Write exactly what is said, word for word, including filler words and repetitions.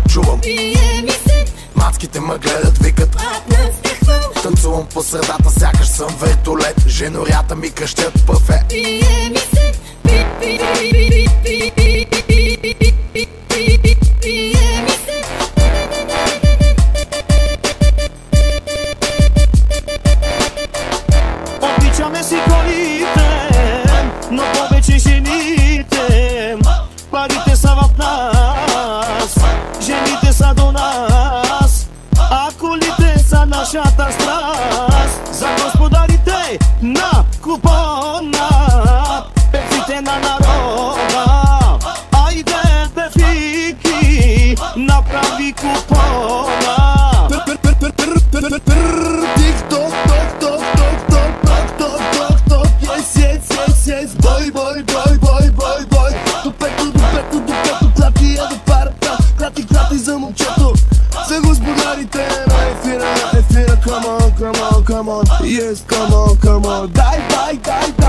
чувам. Мацките ме гледат, викат танцувам по средата, сякаш съм вертолет. Женорята ми къщят пъфе. Обичаме си колите, но повече жените. Парите са в нас, жените са до нас, а колите са нашата страст. За господарите на купона, певците на народа. Айде, певики, направи купона. Тик-ток, ток, ток, ток, ток, ток, ток, ток, ток. Yes, yes, yes, yes. Бой, бой, бой, бой, бой, бой. До пето, до пето, до пето. Клати е до парата. Клати, клати за момчето. За господарите на ефира, ефира. Come on, come on, come on. Yes, come on, come on. Дай, дай, дай,